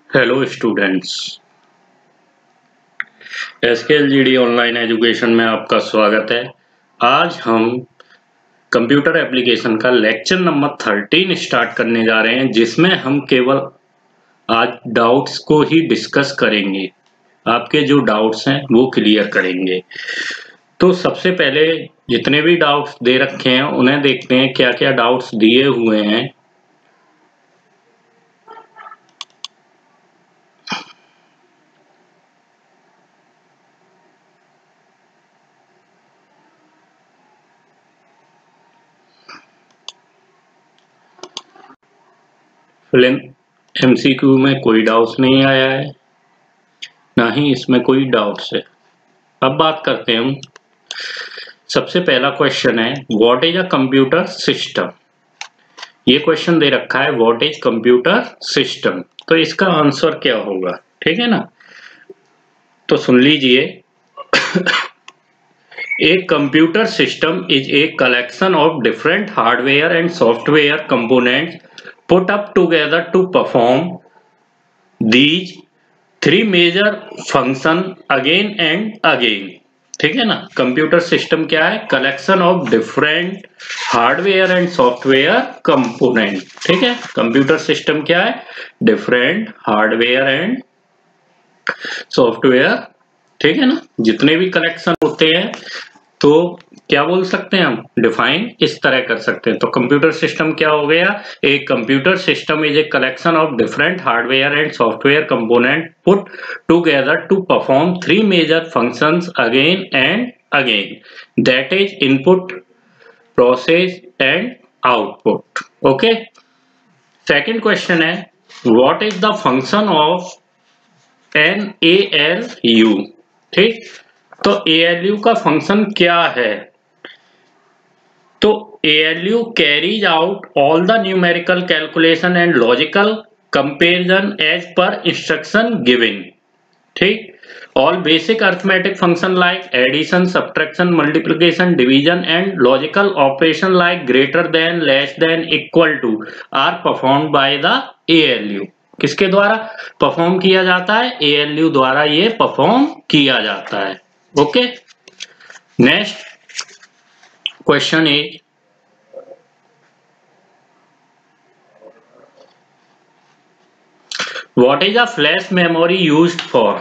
Hello students, SKLGD online education में आपका स्वागत है। आज हम कंप्यूटर एप्लीकेशन का लेक्चर नंबर 13 स्टार्ट करने जा रहे हैं, जिसमें हम केवल आज डाउट्स को ही डिस्कस करेंगे। आपके जो डाउट्स हैं वो क्लियर करेंगे। तो सबसे पहले जितने भी डाउट्स दे रखे हैं उन्हें देखते हैं क्या क्या डाउट्स दिए हुए हैं। फिल्म एमसीक्यू में कोई डाउट्स नहीं आया है, ना ही इसमें कोई डाउट्स है। अब बात करते हैं हम। सबसे पहला क्वेश्चन है what is a computer system. ये क्वेश्चन दे रखा है व्हाट इज कंप्यूटर सिस्टम, तो इसका आंसर क्या होगा, ठीक है ना। तो सुन लीजिए। A computer system is a collection of different hardware and software components put up together to perform these three major function again and again. ठीक है ना। कंप्यूटर सिस्टम क्या है? Collection of different hardware and software component. ठीक है, computer system क्या है? Different hardware and software. ठीक है ना, जितने भी कलेक्शन होते हैं तो क्या बोल सकते हैं हम? डिफाइन इस तरह कर सकते हैं। तो कंप्यूटर सिस्टम क्या हो गया? एक computer system is a collection of different hardware and software component put together to perform three major functions again and again, that is input, process and output. Okay. Second question है what is the function of an ALU। ठीक, तो ALU का function क्या है? तो ALU carries out all the numerical calculation and logical comparison as per instruction given. ठीक, all basic arithmetic function like addition, subtraction, multiplication, division and logical operation like greater than, less than, equal to are performed by the ALU। किसके द्वारा perform किया जाता है? ALU द्वारा ये perform किया जाता है। Okay. Next question is what is a flash memory used for.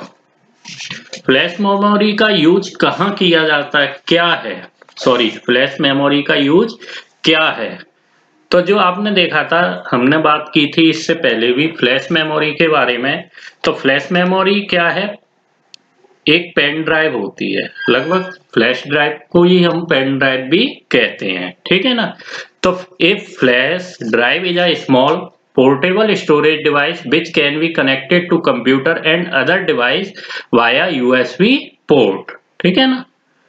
Flash memory का यूज कहां किया जाता है? क्या है? सॉरी, फ्लैश मेमोरी का यूज क्या है? तो जो आपने देखा था, हमने बात की थी इससे पहले भी फ्लैश मेमोरी के बारे में। तो फ्लैश मेमोरी क्या है? एक पेन ड्राइव होती है, लगभग फ्लैश ड्राइव को ही हम पेन ड्राइव भी कहते हैं। ठीक है ना। तो a flash drive is a small portable storage device which can be connected to computer and other device via USB port. ठीक है ना।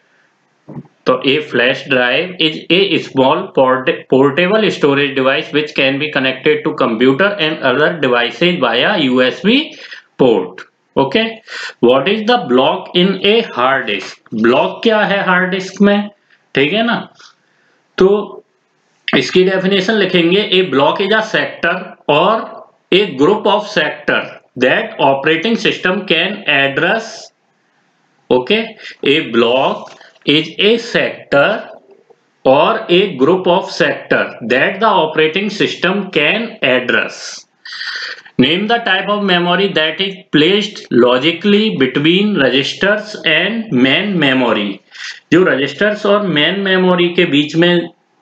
तो a flash drive is a small portable storage device which can be connected to computer and other devices via USB port. Okay. What is the block in a hard disk. Block क्या है hard disk में? ठीक है ना। तो इसकी definition लिखेंगे, a block is a sector or a group of sector that operating system can address. Okay, a block is a sector or a group of sector that the operating system can address. Name the type of memory that is placed logically between registers and main memory. जो registers और main memory के बीच में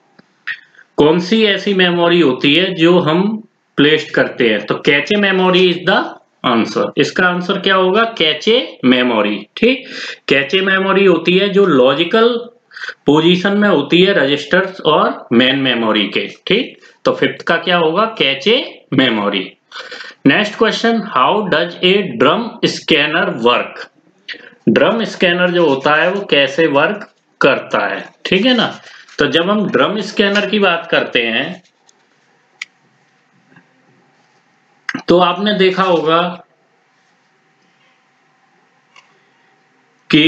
कौन सी ऐसी memory होती है जो हम प्लेस्ड करते हैं? तो cache memory is the answer. इसका आंसर क्या होगा? Cache memory. ठीक, कैचे मेमोरी होती है जो लॉजिकल पोजीशन में होती है रजिस्टर्स और मेन मेमोरी के। ठीक, तो फिफ्थ का क्या होगा? Cache memory. Next question, how does a drum scanner work. Drum scanner जो होता है वो कैसे वर्क करता है? ठीक है ना। तो जब हम ड्रम स्कैनर की बात करते हैं तो आपने देखा होगा कि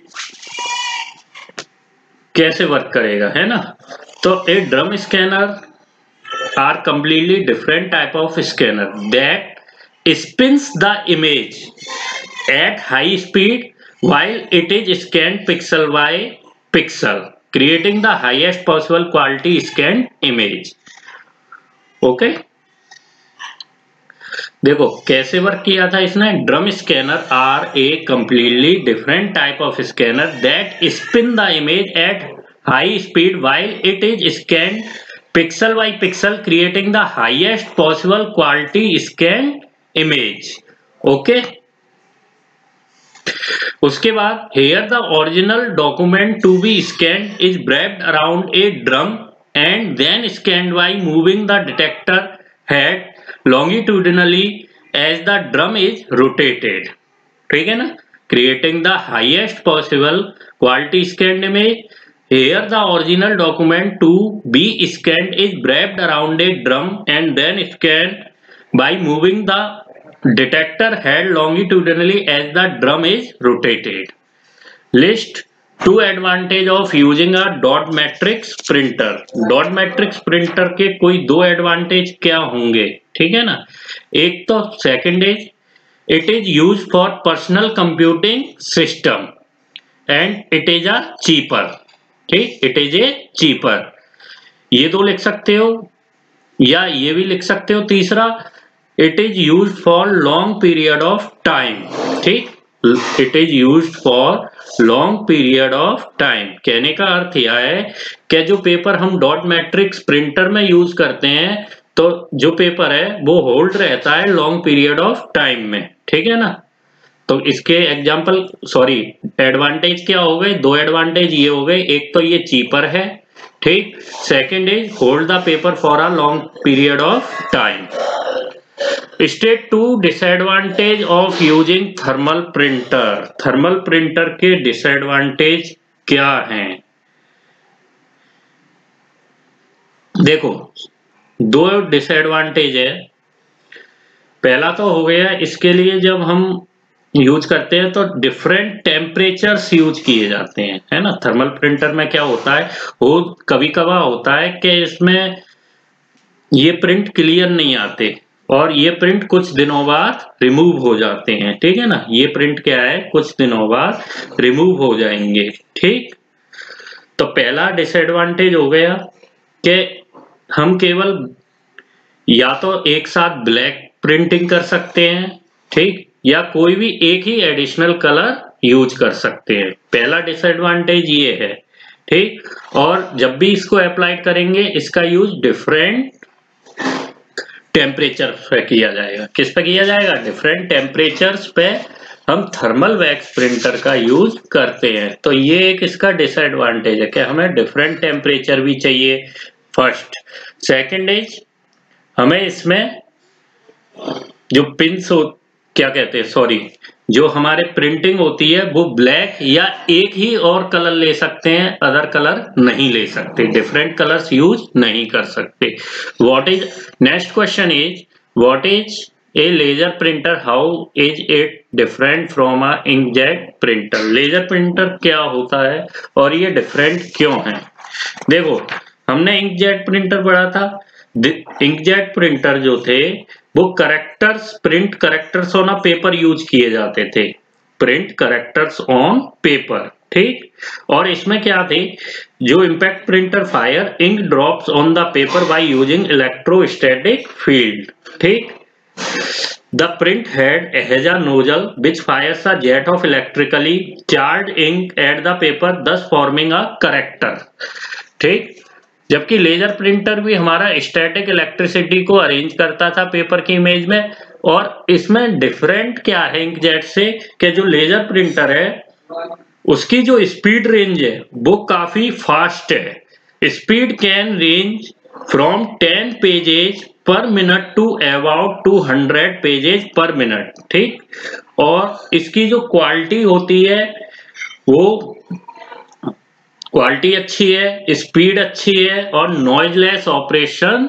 कैसे वर्क करेगा, है ना। तो a drum scanner are completely different type of scanner that spins the image at high speed while it is scanned pixel by pixel, creating the highest possible quality scanned image. Okay देखो कैसे work किया था इसने. Drum scanner are a completely different type of scanner that spin the image at high speed while it is scan pixel by pixel, creating the highest possible quality scan image. Okay उसके बाद here the original document to be scanned is wrapped around a drum and then scanned by moving the detector head longitudinally as the drum is rotated. ठीक है ना. Creating the highest possible quality scanned image. Here the original document to be scanned is wrapped around a drum and then scanned by moving the detector head longitudinally as the drum is rotated. List two advantage of using a dot matrix printer. Dot matrix printer के कोई दो advantage क्या होंगे. ठीक है ना. एक तो second is it is use for personal computing system and it is a cheaper. ठीक इट इज ए चीपर. ये दो लिख सकते हो या ये भी लिख सकते हो. तीसरा it is use for long period of time. ठीक it is use for long period of time. कहने का अर्थ यह है कि जो पेपर हम डॉट मैट्रिक्स प्रिंटर में यूज करते हैं तो जो पेपर है वो होल्ड रहता है लॉन्ग पीरियड ऑफ टाइम में. ठीक है ना. तो इसके एग्जांपल एडवांटेज क्या हो गए. दो एडवांटेज ये हो गए. एक तो ये चीपर है. ठीक. Second is hold the paper for a long period of time. State two disadvantage of using thermal printer. Thermal printer के डिसएडवांटेज क्या हैं. देखो दो डिसएडवांटेज है. पहला तो हो गया इसके लिए जब हम यूज करते हैं तो डिफरेंट टेम्परेचर्स यूज किए जाते हैं. है ना. थर्मल प्रिंटर में क्या होता है वो कभी कभार होता है कि इसमें ये प्रिंट क्लियर नहीं आते और ये प्रिंट कुछ दिनों बाद रिमूव हो जाते हैं. ठीक है ना. ये प्रिंट क्या है कुछ दिनों बाद रिमूव हो जाएंगे. ठीक. तो पहला डिसएडवांटेज हो गया कि हम केवल या तो एक साथ ब्लैक प्रिंटिंग कर सकते हैं. ठीक. या कोई भी एक ही एडिशनल कलर यूज कर सकते हैं. पहला डिसएडवांटेज ये है. ठीक. और जब भी इसको अप्लाई करेंगे इसका यूज डिफरेंट टेम्परेचर पे किया जाएगा. किस पे किया जाएगा. डिफरेंट टेम्परेचर्स पे हम थर्मल वैक्स प्रिंटर का यूज करते हैं. तो ये एक इसका डिसएडवांटेज है कि हमें डिफरेंट टेम्परेचर भी चाहिए. फर्स्ट. सेकंड इज हमें इसमें जो पिंस क्या कहते हैं जो हमारे प्रिंटिंग होती है वो ब्लैक या एक ही और कलर ले सकते हैं. अदर कलर नहीं ले सकते. डिफरेंट कलर्स यूज नहीं कर सकते. What is next question is what is a laser printer. How is it different from a inkjet printer. Laser printer क्या होता है और ये डिफरेंट क्यों है. देखो हमने इंकजेट प्रिंटर पढ़ा था. इंकजेट प्रिंटर जो थे वो print characters on a paper use किए जाते थे. Print characters on paper. ठीक. और इसमें क्या थे जो impact printer fire ink drops on the paper by using electrostatic field. ठीक. The print head has a nozzle which fires a jet of electrically charged ink at the paper thus forming a character. ठीक. जबकि laser printer भी हमारा static electricity को arrange करता था paper की image में. और इसमें डिफरेंट क्या है इंकजेट से कि जो लेजर प्रिंटर है उसकी जो स्पीड रेंज है वो काफी फास्ट है. Speed can range from 10 pages per minute to about 200 pages per minute. ठीक. और इसकी जो क्वालिटी होती है वो क्वालिटी अच्छी है, स्पीड अच्छी है और नॉइजलेस ऑपरेशन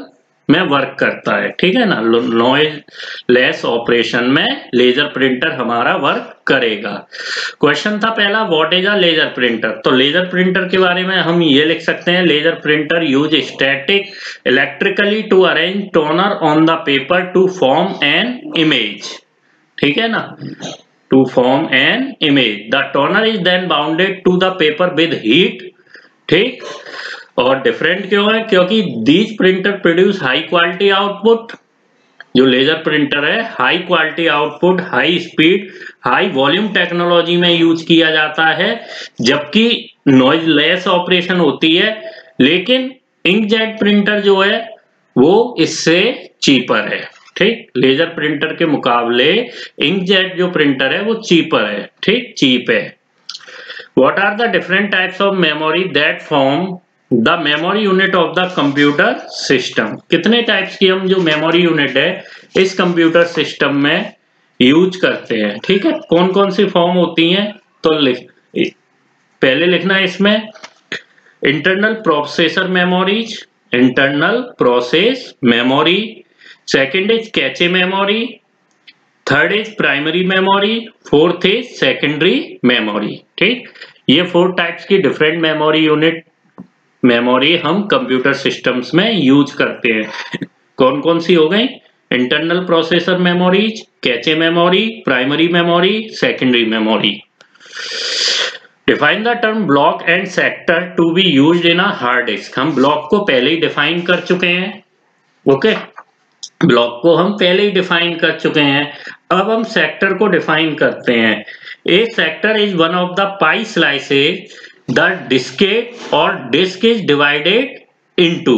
में वर्क करता है, ठीक है ना। नॉइज लेस ऑपरेशन में लेजर प्रिंटर हमारा वर्क करेगा। क्वेश्चन था पहला, what is a laser printer. तो लेजर प्रिंटर के बारे में हम ये लिख सकते हैं, laser printer use static electrically to arrange toner on the paper to form an image, ठीक है ना, to form an image. The toner is then bounded to the paper with heat, ठीक। और डिफरेंट क्यों है, क्योंकि these printer produce high quality output. जो laser printer है high quality output, high speed, high volume technology में use किया जाता है, जबकि नॉइज लेस ऑपरेशन होती है। लेकिन इंकजेट प्रिंटर जो है वो इससे चीपर है, ठीक। लेजर प्रिंटर के मुकाबले इंकजेट जो प्रिंटर है वो चीपर है, ठीक, चीप है। What are the different types of memory that form the memory unit of the computer system? कितने टाइप्स की हम जो मेमोरी यूनिट है इस कंप्यूटर सिस्टम में यूज करते हैं, ठीक है। कौन कौन सी फॉर्म होती हैं, तो पहले लिखना है इसमें internal processor memories, internal process memory. Second is cache memory, third is primary memory, fourth is secondary memory, ठीक। ये 4 टाइप्स की डिफरेंट मेमोरी यूनिट मेमोरी हम कंप्यूटर सिस्टम्स में यूज करते हैं। कौन कौन सी हो गई, internal processor memories, cache memory, primary memory, secondary memory. Define the term block and sector to be used in a hard disk. हम ब्लॉक को पहले ही डिफाइन कर चुके हैं, ओके, ब्लॉक को हम पहले ही डिफाइन कर चुके हैं। अब हम सेक्टर को डिफाइन करते हैं। A sector is one of the pie slices the diskette or disk is divided into,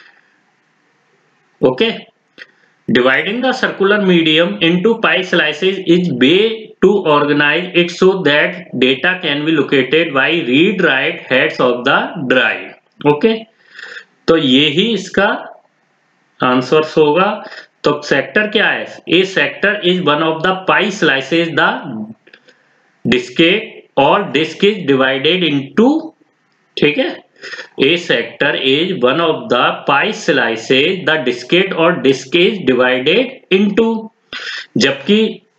okay. Dividing the circular medium into pie slices is way to organize it so that data can be located by read write heads of the drive, okay. तो ये ही इसका answer होगा। तो sector क्या है, a sector is one of the pie slices the diskette or disk is divided into, ठीक है। A sector is one of the pie slices the diskette or disk is divided into. जबकि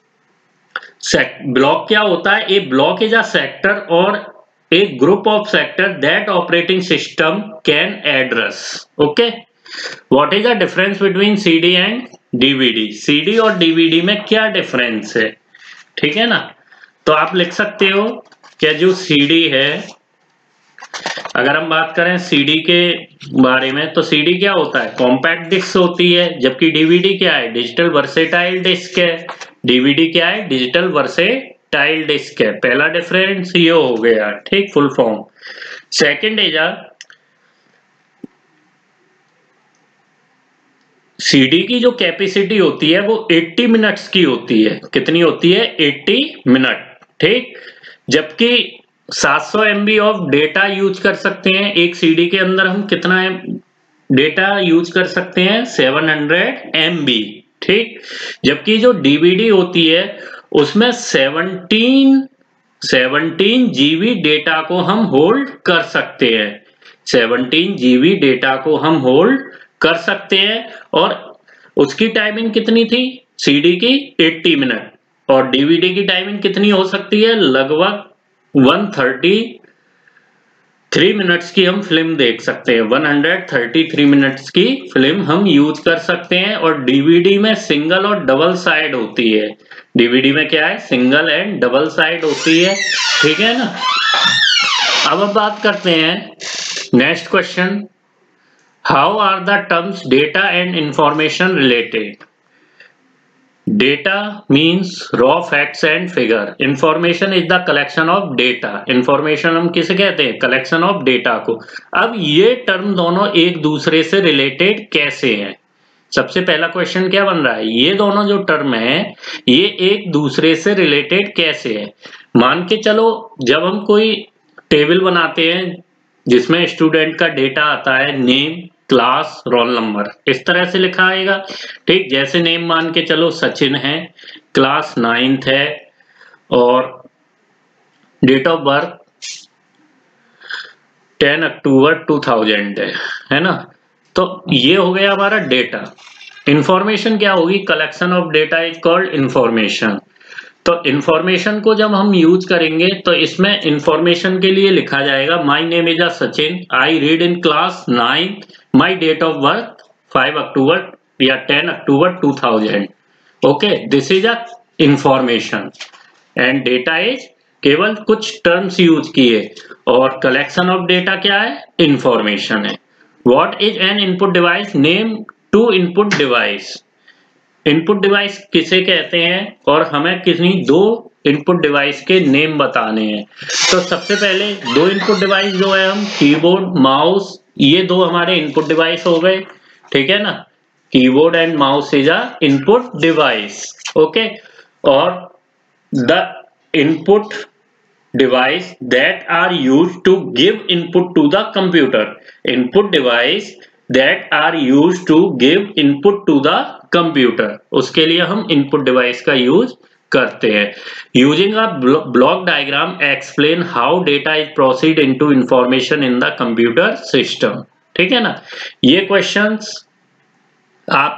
block क्या होता है, a block is a sector or a group of sector that operating system can address, okay. What is the difference between CD and DVD? CD और DVD में क्या difference है, ठीक है ना। तो आप लिख सकते हो कि जो CD है, अगर हम बात करें CD के बारे में, तो CD क्या होता है, कॉम्पैक्ट डिस्क होती है, जबकि DVD क्या है, डिजिटल वर्सेटाइल डिस्क है। DVD क्या है, डिजिटल वर्सेटाइल डिस्क है। पहला डिफरेंस ये हो गया, ठीक, full form. Second is CD की जो कैपेसिटी होती है वो 80 मिनट्स की होती है। कितनी होती है, 80 मिनट, ठीक। जबकि 700 MB ऑफ डेटा यूज कर सकते हैं। एक सीडी के अंदर हम कितना डेटा यूज कर सकते हैं, 700 MB, ठीक। जबकि जो डीवीडी होती है उसमें 17 GB डेटा को हम होल्ड कर सकते हैं। 17 GB डेटा को हम होल्ड कर सकते हैं। और उसकी टाइमिंग कितनी थी, सीडी की 80 मिनट, और डीवीडी की टाइमिंग कितनी हो सकती है, लगभग 133 मिनट्स की हम फिल्म देख सकते हैं। 133 मिनट्स की फिल्म हम यूज कर सकते हैं। और डीवीडी में सिंगल और डबल साइड होती है। डीवीडी में क्या है, सिंगल एंड डबल साइड होती है, ठीक है ना। अब हम बात करते हैं next question, how are the terms data and information related. Data means raw facts and figure, information is the collection of data. Information हम किसे कहते हैं, कलेक्शन ऑफ डेटा को। अब ये टर्म दोनों एक दूसरे से रिलेटेड कैसे हैं, सबसे पहला क्वेश्चन क्या बन रहा है, ये दोनों जो टर्म है ये एक दूसरे से रिलेटेड कैसे है। मान के चलो जब हम कोई टेबल बनाते हैं जिसमें स्टूडेंट का डेटा आता है, नेम, क्लास, रोल नंबर, इस तरह से लिखा आएगा, ठीक। जैसे नेम मान के चलो सचिन है, क्लास 9th है, और डेट ऑफ बर्थ 10 अक्टूबर 2000 है ना। तो ये हो गया हमारा डेटा। इंफॉर्मेशन क्या होगी? Collection of data is called information. तो इंफॉर्मेशन को जब हम यूज करेंगे तो इसमें इंफॉर्मेशन के लिए लिखा जाएगा my name is Sachin, I read in class 9, my date of birth 5 October या 10 October 2000। Okay, this is a information and data is केवल कुछ टर्म्स यूज किए और कलेक्शन ऑफ डेटा क्या है? इंफॉर्मेशन है। What is an input device? Name two input device. Input device किसे कहते हैं और हमें किसी दो इनपुट डिवाइस के नेम बताने हैं। तो सबसे पहले दो इनपुट डिवाइस जो है हम कीबोर्ड माउस, ये दो हमारे इनपुट डिवाइस हो गए, ठीक है ना। Keyboard and mouse is a input device. Okay, और the input device that are used to give input to the computer. Input device that are used to give input to the computer. उसके लिए हम input device का use करते हैं। Using a block diagram explain how data is proceed into information in the computer system. ठीक है ना। ये questions आप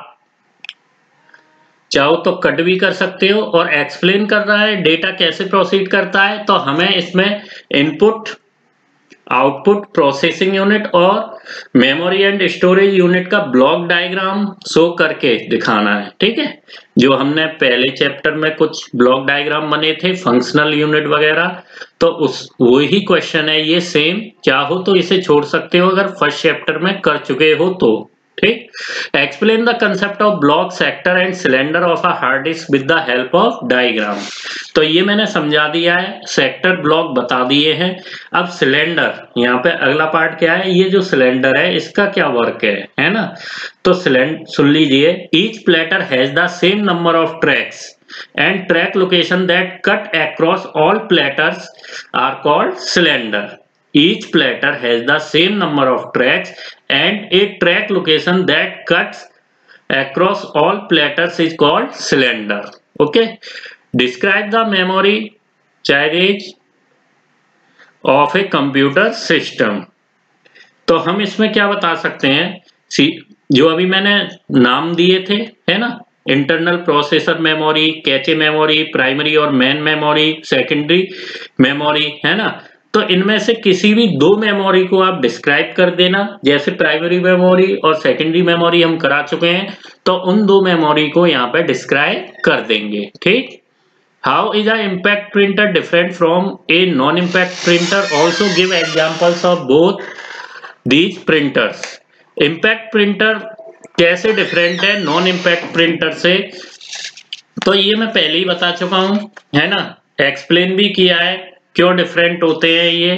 चाहो तो कट भी कर सकते हो और एक्सप्लेन कर रहा है डेटा कैसे प्रोसीड करता है, तो हमें इसमें इनपुट, आउटपुट, प्रोसेसिंग यूनिट और मेमोरी एंड स्टोरेज यूनिट का ब्लॉक डायग्राम शो करके दिखाना है। ठीक है, जो हमने पहले चैप्टर में कुछ ब्लॉक डायग्राम बने थे फंक्शनल यूनिट वगैरह, तो उस वही क्वेश्चन है ये सेम। चाहो तो इसे छोड़ सकते हो अगर फर्स्ट चैप्टर में कर चुके हो तो। ठीक, explain the concept of block, sector and cylinder of a hard disk with the help of diagram. तो ये मैंने समझा दिया है, सेक्टर ब्लॉक बता दिए हैं। अब सिलेंडर, यहाँ पे अगला पार्ट क्या है, ये जो सिलेंडर है इसका क्या वर्क है ना। तो सिलेंडर सुन लीजिए, each platter has the same number of tracks and track location that cut across all platters are called cylinder. Each platter has the same number of tracks and a track location that cuts across all platters is called cylinder. Okay, describe the memory charge of a computer system. तो हम इसमें क्या बता सकते हैं, जो अभी मैंने नाम दिए थे है ना, internal processor memory, cache memory, primary और मेन मेमोरी, सेकेंडरी मेमोरी, है ना। तो इनमें से किसी भी दो मेमोरी को आप डिस्क्राइब कर देना, जैसे प्राइमरी मेमोरी और सेकेंडरी मेमोरी हम करा चुके हैं, तो उन दो मेमोरी को यहाँ पे डिस्क्राइब कर देंगे। ठीक, how is a impact printer different from a non impact printer? Also give examples of both these printers. Impact printer कैसे डिफरेंट है नॉन इम्पैक्ट प्रिंटर से, तो ये मैं पहले ही बता चुका हूं, है ना, एक्सप्लेन भी किया है क्यों डिफरेंट होते हैं। ये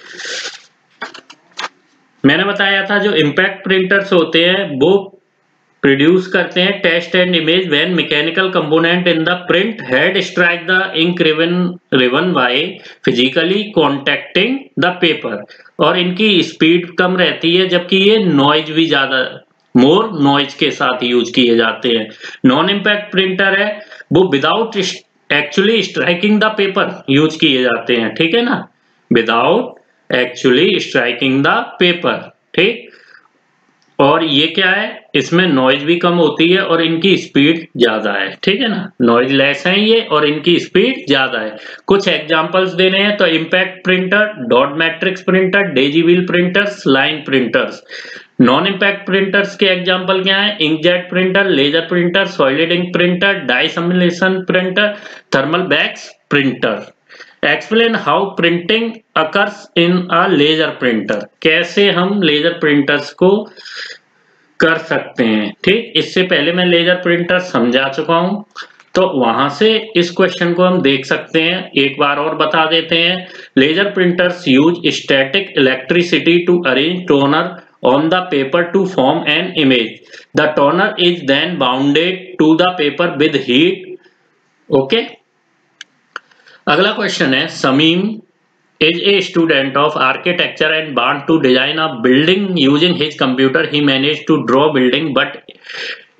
मैंने बताया था, जो इम्पैक्ट प्रिंटर्स होते हैं वो प्रोड्यूस करते हैं text and image when mechanical component in the print head strike the ink ribbon by physically contacting the paper, और इनकी स्पीड कम रहती है, जबकि ये नॉइज भी ज्यादा, मोर नॉइज के साथ यूज किए जाते हैं। नॉन इम्पैक्ट प्रिंटर है वो without actually striking the paper use किए जाते हैं। ठीक है ना, without actually striking the paper. ठीक, और ये क्या है, इसमें नॉइज भी कम होती है और इनकी स्पीड ज्यादा है। ठीक है ना, नॉइज लेस है ये और इनकी स्पीड ज्यादा है। कुछ एग्जांपल्स देने हैं तो impact printer, dot matrix printer, daisy wheel printers, line printers. Non impact printers के एग्जांपल क्या है, inkjet printer, laser printer, solid ink printer, dye simulation printer, thermal wax printer. Explain how printing occurs in a laser printer. कैसे हम laser printers को कर सकते हैं। ठीक, इससे पहले मैं लेजर प्रिंटर समझा चुका हूं, तो वहां से इस क्वेश्चन को हम देख सकते हैं। एक बार और बता देते हैं, laser printers use static electricity to arrange toner on the paper to form an image. The toner is then bounded to the paper with heat. Okay. अगला क्वेश्चन है, समीम is a student of architecture and want to design a building using his computer. He managed to draw building but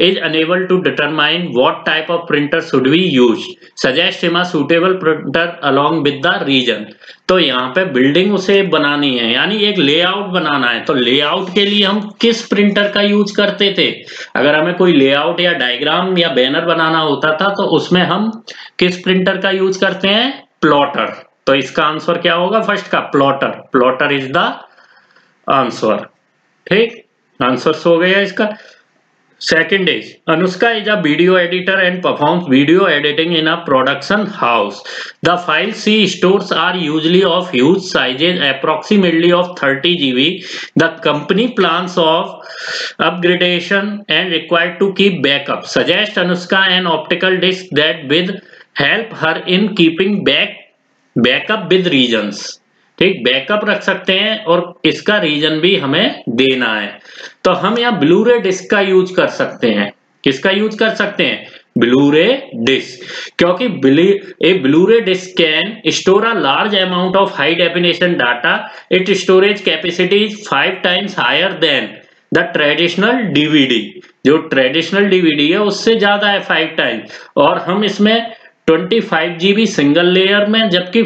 is unable to determine what type of printer should we use. Suggest him a suitable printer along with the region. तो यहाँ पे building उसे बनानी है, यानी एक layout बनाना है। तो लेआउट के लिए हम किस प्रिंटर का यूज करते थे? अगर हमें कोई लेआउट या डायग्राम या बैनर बनाना होता था तो उसमें हम किस प्रिंटर का यूज करते हैं? प्लॉटर। तो इसका आंसर क्या होगा? फर्स्ट का plotter. Plotter is the answer. ठीक, आंसर हो गया इसका। Second is Anushka is a video editor and performs video editing in a production house. The files she stores are usually of huge sizes, approximately of 30 GB. The company plans of upgradation and required to keep backup. Suggest Anushka an optical disc that will help her in keeping backup with regions. ठीक, backup रख सकते हैं और इसका reason भी हमें देना है। तो हम यहाँ ब्लू-रे डिस्क का यूज कर सकते हैं। किसका यूज कर सकते हैं? ब्लू-रे डिस्क, क्योंकि a Blu-ray disk can store a large amount of high definition data. It storage capacity is 5 times higher than the traditional DVD. जो ट्रेडिशनल डीवीडी है उससे ज्यादा है 5 times। और हम इसमें 25 GB सिंगल लेयर में, जबकि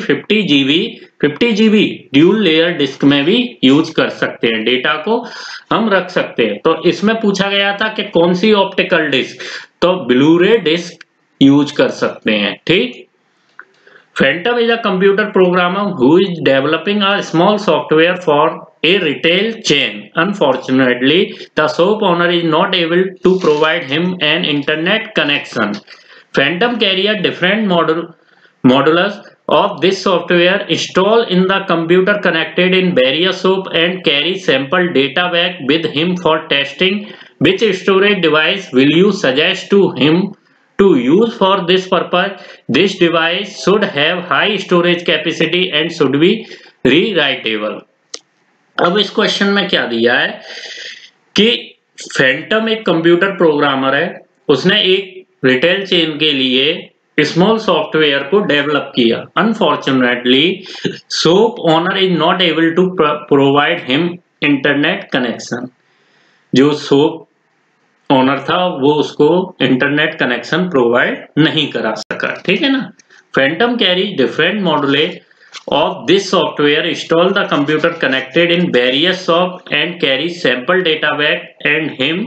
50 GB ड्यूल लेयर डिस्क में भी यूज कर सकते हैं। डेटा को हम रख सकते हैं। तो इसमें पूछा गया था कि कौन सी ऑप्टिकल डिस्क, तो ब्लू-रे डिस्क यूज कर सकते हैं। ठीक, Phantom is a computer programmer who is developing a small software for a retail chain. Unfortunately, the shop owner is not able to provide him an internet connection. Phantom carry a different modulus of this software installed in the computer connected in various shop and carry sample data back with him for testing. Which storage device will you suggest to him to use for this purpose? This device should have high storage capacity and should be rewritable. अब इस question में क्या दिया है कि Phantom एक computer programmer है, उसने एक रिटेल चेन के लिए स्मॉल सॉफ्टवेयर को डेवलप किया। Unfortunately shop owner is not able to provide him internet connection. जो शॉप ओनर था वो उसको इंटरनेट कनेक्शन प्रोवाइड नहीं करा सका। ठीक है ना। Phantom carry different module of this software, install the computer connected in various shop and carry sample data back and him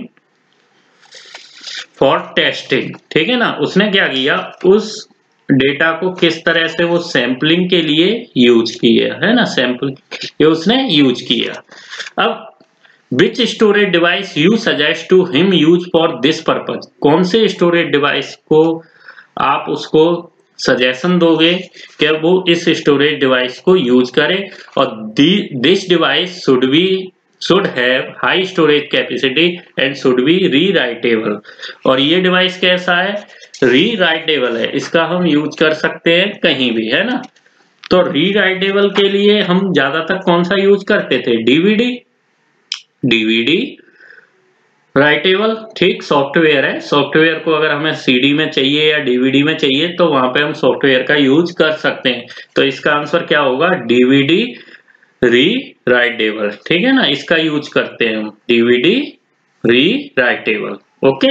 for testing। ठीक है ना। उसने क्या किया, उस डेटा को किस तरह से वो सैम्पलिंग के लिए यूज किया है ना, सैंपल ये उसने यूज किया। अब which storage device you suggest to him use for this purpose, कौन से स्टोरेज डिवाइस को आप उसको सजेशन दोगे कि वो इस स्टोरेज डिवाइस को यूज करे। और this device should have high storage capacity and should be rewritable. और ये डिवाइस कैसा है, रीराइटेबल है, इसका हम यूज कर सकते हैं कहीं भी, है ना। तो रीराइटेबल के लिए हम ज्यादातर कौन सा यूज करते थे, डीवीडी राइटेबल। ठीक, सॉफ्टवेयर है, सॉफ्टवेयर को अगर हमें सीडी में चाहिए या डीवीडी में चाहिए तो वहां पे हम सॉफ्टवेयर का यूज कर सकते हैं। तो इसका आंसर क्या होगा, डीवीडी रीराइटेबल। ठीक है ना, इसका यूज करते हैं हम, डीवीडी रीराइटेबल। ओके,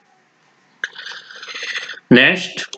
नेक्स्ट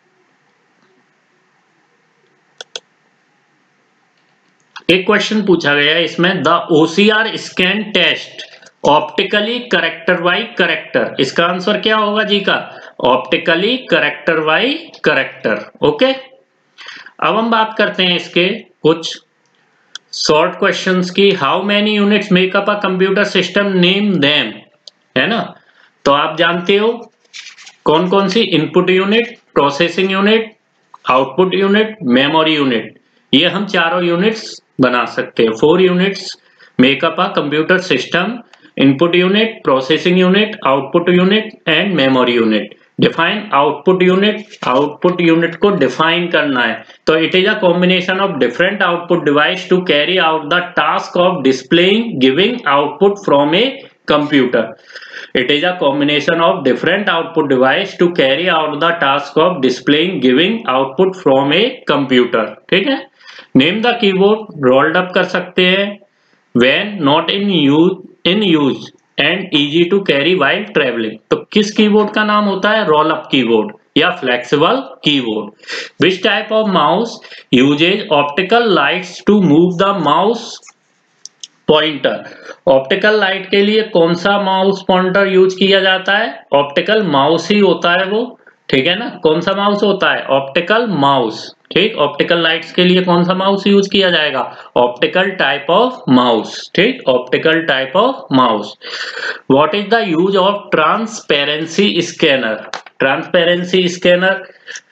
एक क्वेश्चन पूछा गया है इसमें, the OCR scan test optically character by character. इसका आंसर क्या होगा जी का, optically character by character. Okay, अब हम बात करते हैं इसके कुछ शॉर्ट क्वेश्चंस की। How many units make up a computer system, name them, है ना। तो आप जानते हो कौन कौन सी, input unit, processing unit, output unit, memory unit. ये हम चारों यूनिट्स बना सकते हैं। 4 units make up a computer system, input unit, processing unit, output unit and memory unit. Define output unit, output unit को डिफाइन करना है। तो it is a combination of different output device to carry out the task of displaying giving output from a computer. It is a combination of different output device to carry out the task of displaying giving output from a computer। ठीक है। Name the keyboard, rolled up कर सकते हैं। When not in use and easy to carry while traveling. तो किस keyboard का नाम होता है? रोल अप कीबोर्ड या flexible keyboard. Which type of mouse uses optical lights to move the mouse pointer? Optical light के लिए कौन सा माउस पॉइंटर यूज किया जाता है? ऑप्टिकल माउस ही होता है वो, ठीक है ना. कौन सा माउस होता है? Optical mouse. ठीक, ऑप्टिकल लाइट्स के लिए कौन सा माउस यूज किया जाएगा? Optical type of mouse. ठीक, optical type of mouse. What is the use of transparency scanner? Transparency scanner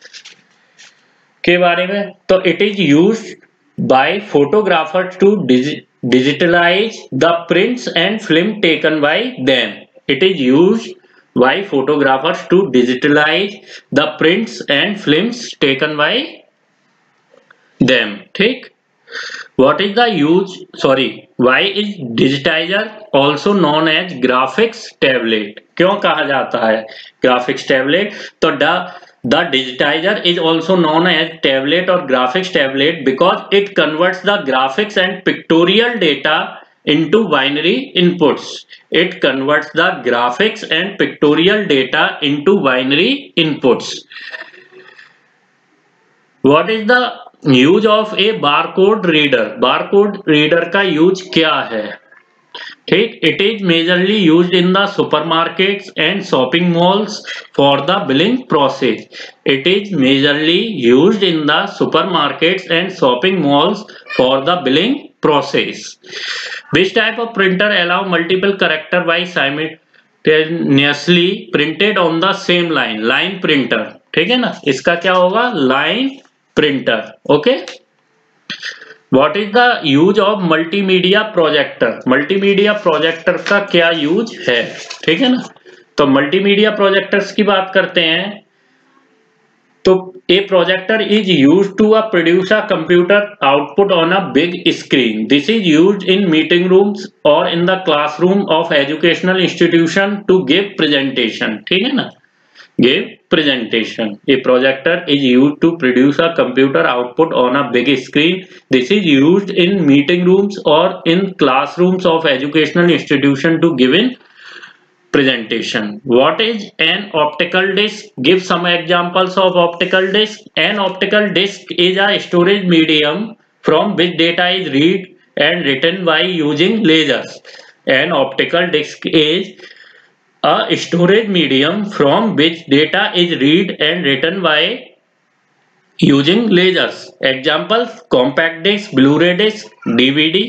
के बारे में, तो it is use by photographers to digitalize the prints and film taken by them. It is used by photographers to digitalize the prints and films taken by them. ठीक. What is the use? Sorry. Why is digitizer also known as graphics tablet? क्यों कहा जाता है graphics tablet? तो The digitizer is also known as tablet or graphics tablet because it converts the graphics and pictorial data into binary inputs. It converts the graphics and pictorial data into binary inputs. What is the use of a barcode reader? Barcode reader का use क्या है? ठीक, it is majorly used in the supermarkets and shopping malls for the billing process. It is majorly used in the supermarkets and shopping malls for the billing process. Which type of printer allow multiple character by simultaneously printed on the same line? Line printer. ठीक है ना, इसका क्या होगा? line printer. Okay. What is the use of multimedia projector? Multimedia projector का क्या use है? ठीक है ना, तो मल्टीमीडिया प्रोजेक्टर्स की बात करते हैं. तो a projector is used to produce a computer output on a big screen. This is used in meeting rooms or in the classroom of educational institution to give presentation. ठीक है ना, give presentation. A projector is used to produce a computer output on a big screen. This is used in meeting rooms or in classrooms of educational institution to give in presentation. What is an optical disc? Give some examples of optical disc. An optical disc is a storage medium from which data is read and written by using lasers. An optical disc is a storage medium from which data is read and written by using lasers. Examples: compact disc, Blu-ray disc, DVD.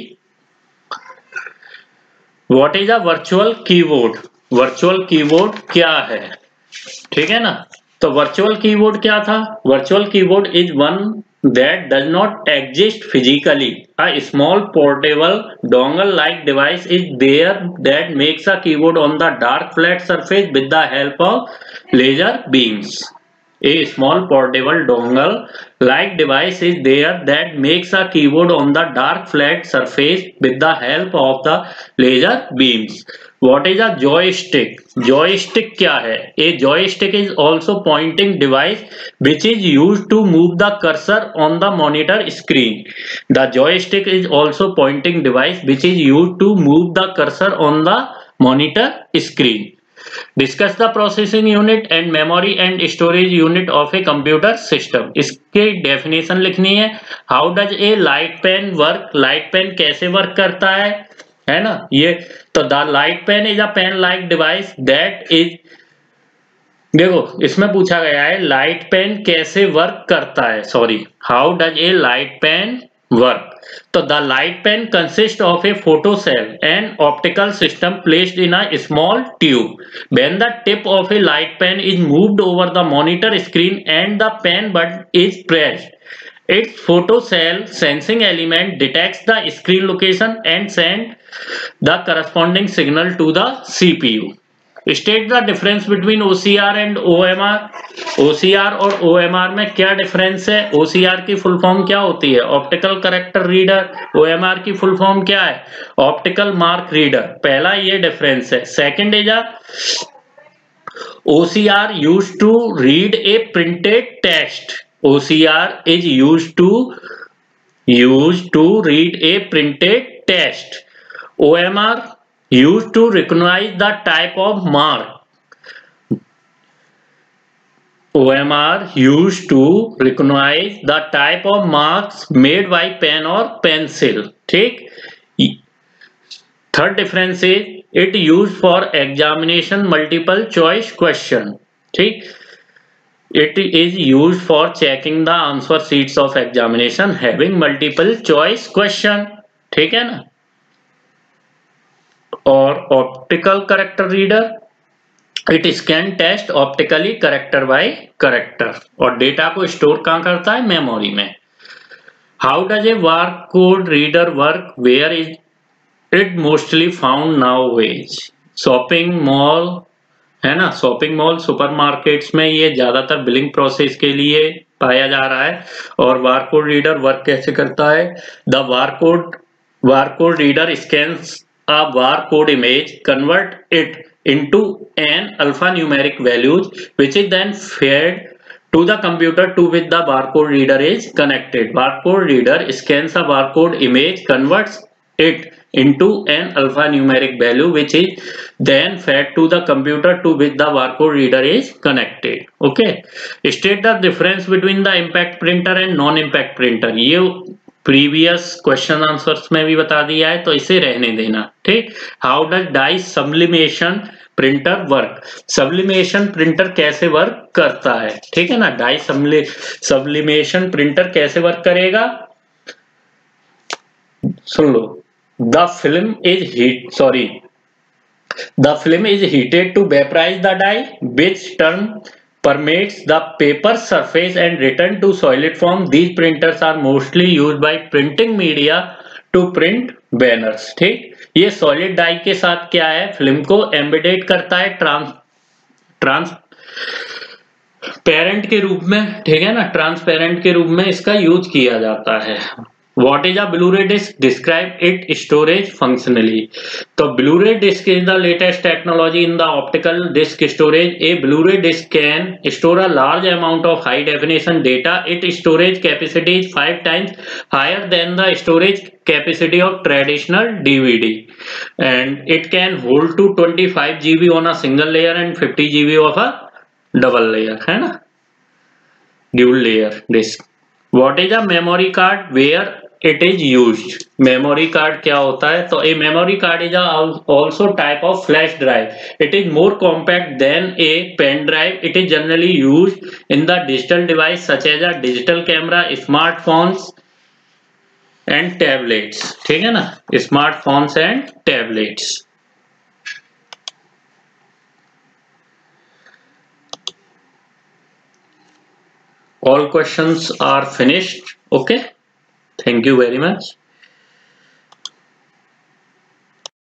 What is a virtual keyboard? Virtual keyboard क्या है? ठीक है ना, तो virtual keyboard क्या था? Virtual keyboard is one that does not exist physically. A small portable dongle-like device is there that makes a keyboard on the dark flat surface with the help of laser beams. A small portable dongle-like device is there that makes a keyboard on the dark flat surface with the help of the laser beams. What is a joystick? Joystick क्या है? A joystick is also pointing device which is used to move the cursor on the monitor screen. The joystick is also pointing device which is used to move the cursor on the monitor screen. Discuss the processing unit and memory and storage unit of a computer system. इसके definition लिखनी है. How does a light pen work? Light pen कैसे work करता है ना ये? तो the light pen is a pen like device that is, देखो इसमें पूछा गया है लाइट पेन कैसे वर्क करता है. Sorry, how does a light pen work? तो the light pen consist of a photo cell and optical system placed in a small tube. When the tip of a light pen is moved over the monitor screen and the pen button is pressed, its photocell sensing element detects the screen location and send the corresponding signal to the CPU. State the difference between OCR and OMR. OCR और OMR में क्या difference है? OCR की full form क्या होती है? Optical character reader. OMR की full form क्या है? Optical mark reader. पहला ये डिफरेंस है. Second is OCR used to read a printed text. OCR is used to read a printed text. OMR used to recognize the type of mark. OMR used to recognize the type of marks made by pen or pencil. ठीक. Third difference is it used for examination multiple choice question. ठीक. It is used for checking the answer sheets of examination having multiple choice question. ठीक है ना. और optical character reader, it scan test optically character by character और data को store कहां करता है, मेमोरी में. How does a bar code reader work, where is it mostly found nowadays. Shopping mall है ना, शॉपिंग मॉल सुपरमार्केट्स में ये ज्यादातर बिलिंग प्रोसेस के लिए पाया जा रहा है. और बारकोड रीडर वर्क कैसे करता है, the barcode reader scans a barcode image, convert it into an alphanumeric values which is then fed to the computer to which the barcode reader is connected. Barcode reader scans a barcode image, converts it into an alphanumeric value which is then fed to the computer to which the barcode reader is connected. Okay, state the difference between the impact printer and non-impact printer. ये previous question answers में भी बता दिया है तो इसे रहने देना. ठीक. How does dye sublimation printer work. Sublimation printer कैसे वर्क करता है, ठीक है ना. डाई सब्लिमेशन प्रिंटर कैसे वर्क करेगा, सुन लो. The film is heated to vaporize the dye which turn permeates the paper surface and return to solid form. These printers are mostly used by printing media to print banners. ठीक. ये solid die के साथ क्या है, film को embedded करता है transparent के रूप में. ठीक है ना, ट्रांसपेरेंट के रूप में इसका यूज किया जाता है. What is a Blu-ray disc? Describe its storage functionally. So Blu-ray disc is the latest technology in the optical disc storage. A Blu-ray disc can store a large amount of high-definition data. Its storage capacity is 5 times higher than the storage capacity of traditional DVD, and it can hold to 25 GB on a single layer and 50 GB of a double layer. है ना, dual layer disc. What is a memory card? Where it is used. Memory card क्या होता है, तो a memory card is also type of flash drive. It is more compact than a pen drive. It is generally used in the digital device such as a digital camera, smartphones and tablets. ठीक है ना, smartphones and tablets. All questions are finished. Okay, thank you very much.